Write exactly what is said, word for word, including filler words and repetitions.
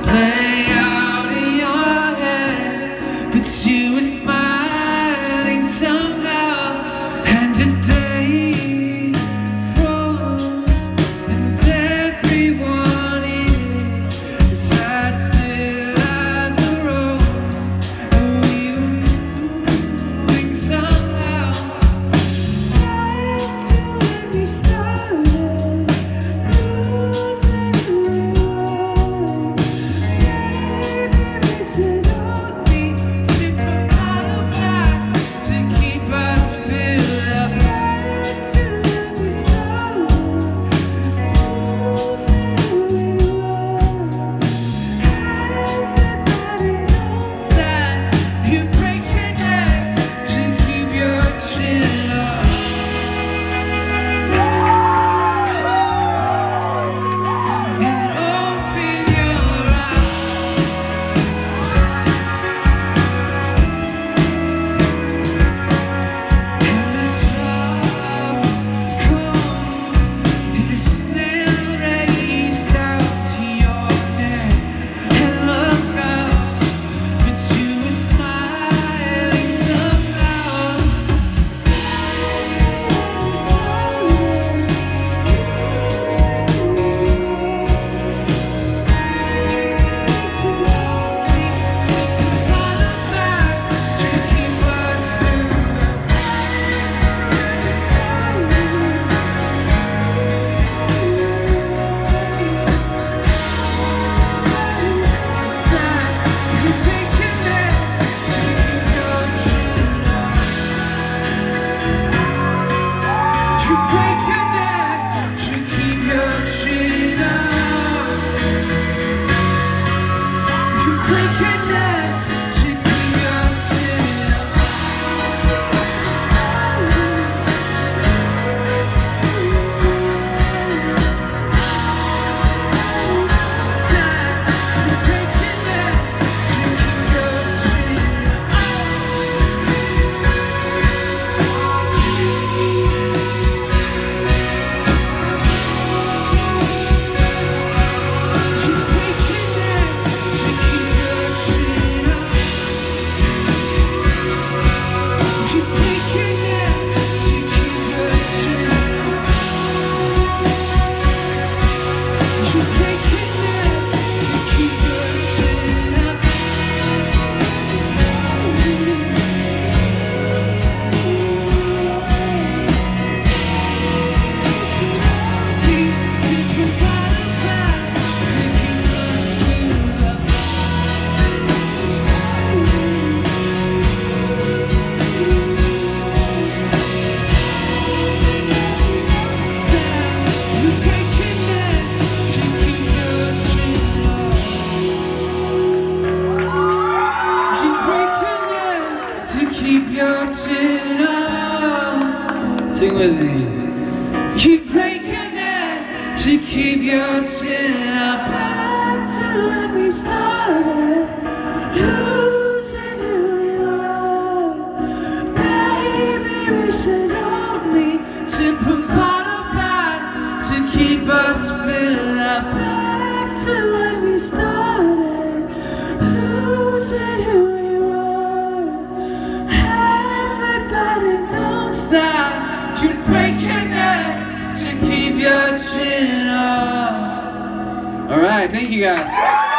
play out in your head, but you were smiling somehow, and today froze, and everyone in it sat still as a rose, and we were moving somehow. Back to when we started, losing who we were. Maybe this is all we to put out back to keep us filled up. Back to when we started, losing who we were. Everybody knows that you break your neck to keep your chin up. And open your eyes. And the tops come, and the snail raced out to your neck. And look up, but you were smiling somehow. Back to when we started, losing who we were. Maybe this is all we to put out back to keep us filled up. Back to when we started, losing who we were. Everybody knows that you break your neck to keep your chin up. You break your neck to keep your chin up. You break your neck to keep your chin up. To when we started, losing who we were. Everybody knows that you break your neck to keep your chin up. You break your neck to keep your chin up. You break your neck to keep your chin up. You break your neck to keep your chin up. It's not you. It's me to provide a path to keep us filled up. It's not you. You break your neck to keep your chin up. You break your neck to keep your chin up. Sing with me. You break your neck to keep your chin up. Back to when we started, losing who we were. Maybe we should only to put bottle back to keep us filled up. Back to when we started, losing who we were. Everybody knows that you'd break your neck to keep your chin up. All right, thank you guys.